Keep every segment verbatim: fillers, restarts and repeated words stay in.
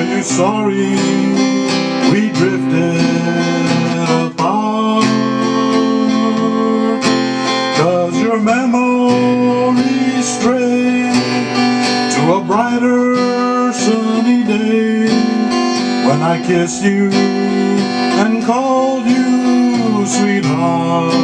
Are you sorry we drifted apart? 'Cause your memory strayed to a brighter sunny day when I kissed you and called you sweetheart.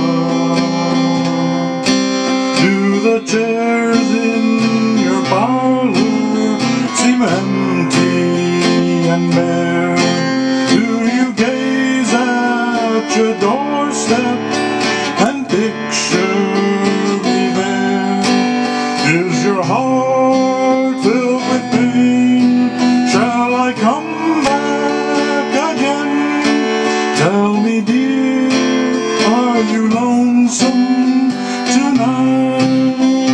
Do the chairs in your parlor seem empty and bare? Do you gaze at your doorstep and picture me there? Is your heart filled with pain? Shall I come back again? Tell me, dear, are you lonesome tonight?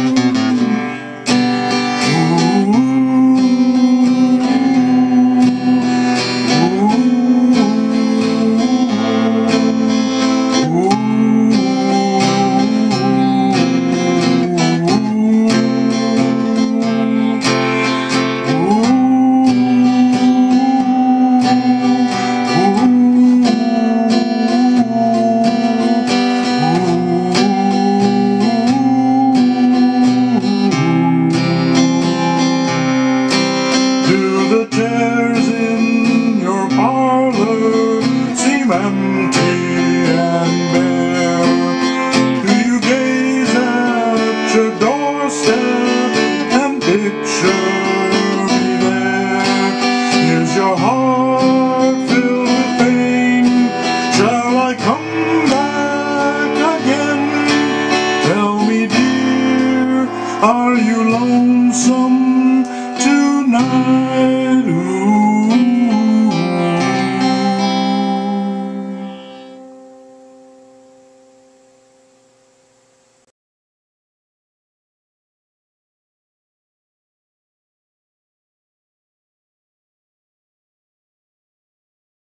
The chairs in your parlor seem empty and bare. Do you gaze at your doorstep and picture me there? Is your heart filled with pain? Shall I come back again? Tell me, dear, are you lonesome tonight?